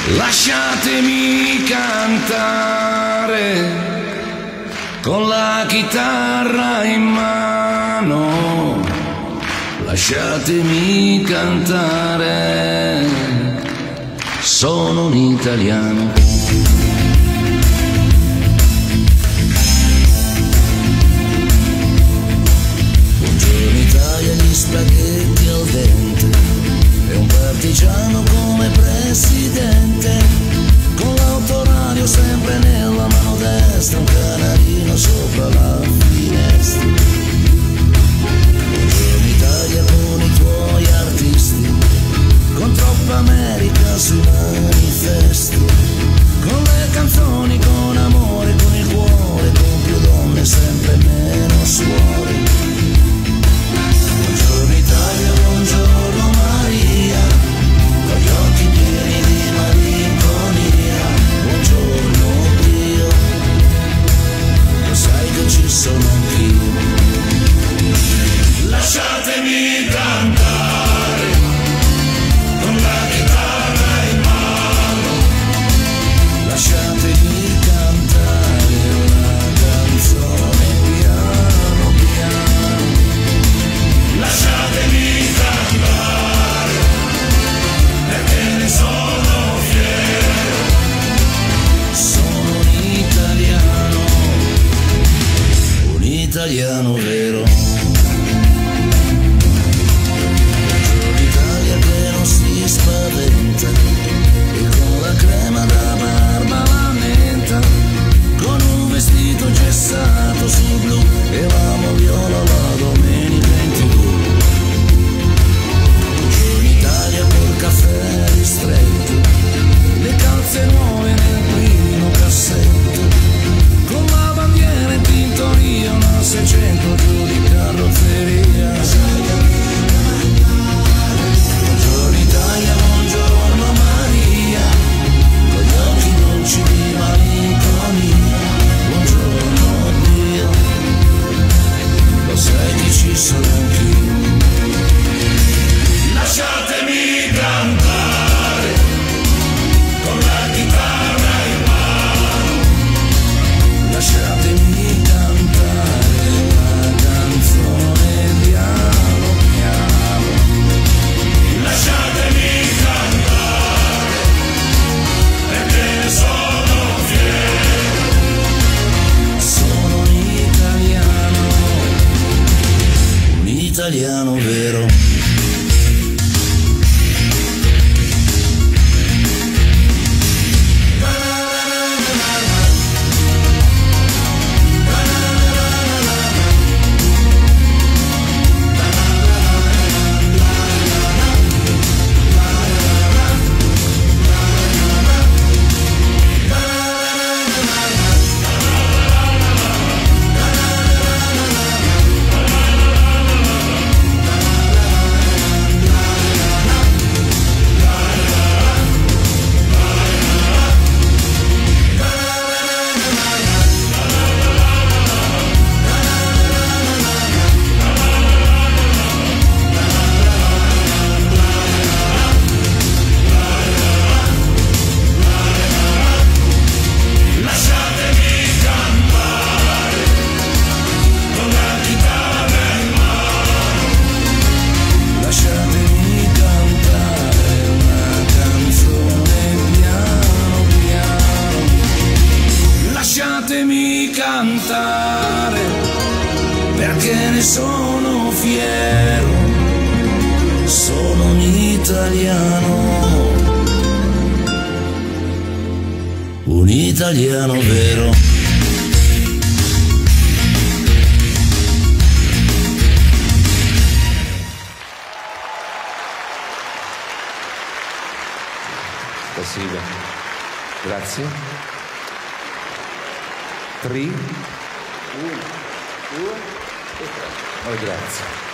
Lasciatemi cantare con la chitarra in mano, lasciatemi cantare, sono un italiano. Buongiorno Italia, gli spaghetti al dente, e un partigiano come presidente, con l'autoradio sempre nella mano destra, un canarino sopra la finestra. Buongiorno Italia con i tuoi artisti, con troppa America sui manifesti, con le canzoni, con amore, con il cuore, con più donne, sempre meno suori. Buongiorno Italia, buongiorno Maria, con gli occhi pieni di malinconia. Buongiorno Dio, lo sai che ci sono anch'io. Lasciatemi cantare con la chitarra in mano, lasciatemi cantare una canzone piano piano. Lasciatemi cantare perché ne sono fiero, sono un italiano vero. L'Italia che non si spaventa, e con la crema da barba la menta, con un vestito gessato sul blu e l'amo viola la domenica in TV. Buongiorno Italia col caffè ristretto, le calze nuove nel primo cassetto, con la bandiera in tintoria, una 600 giù di carrozzeria. Buongiorno Italia, buongiorno Maria, con gli occhi dolci di malinconia. Buongiorno Dio, lo sai che ci sono anch'io. Lasciatemi cantare con la chitarra in mano, lasciatemi cantare una canzone piano piano. Lasciatemi cantare perché ne sono fiero, sono un italiano vero. Lasciatemi cantare perché ne sono fiero, sono un italiano vero. Spasibo. Grazie. 3, 1, 2 e 3. Oh, grazie.